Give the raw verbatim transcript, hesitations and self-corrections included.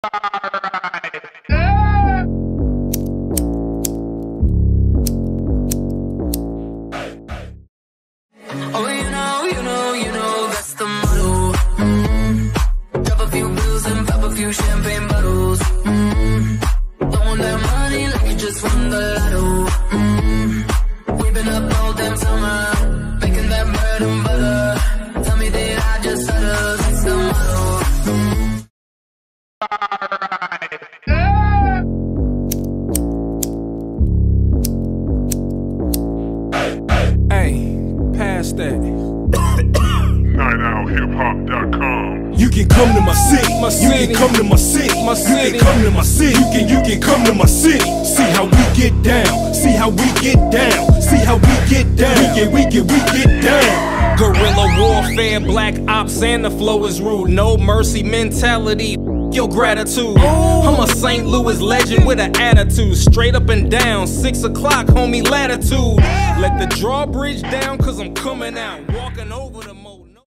Oh, you know, you know, you know, that's the motto. Mm-hmm. Drop a few bills and pop a few champagne bottles. Mm-hmm. Throwing that money like you just won the lotto. Mm-hmm. We've been up all damn summer, making that bread and butter. Tell me that I just stutter, that's the motto. Mm-hmm. That. night owl hip hop dot com. You can come to my city, my city. You can come to my city, my city. You can come to my city. You can, you can come to my city. See how we get down. See how we get down. See how we get down. We get, we get, we get down. Guerrilla warfare, black ops, and the flow is rude. No mercy mentality. Your gratitude. I'm a Saint Louis legend with an attitude. Straight up and down, six o'clock, homie, latitude. Let the drawbridge down, cause I'm coming out. Walking over the moat.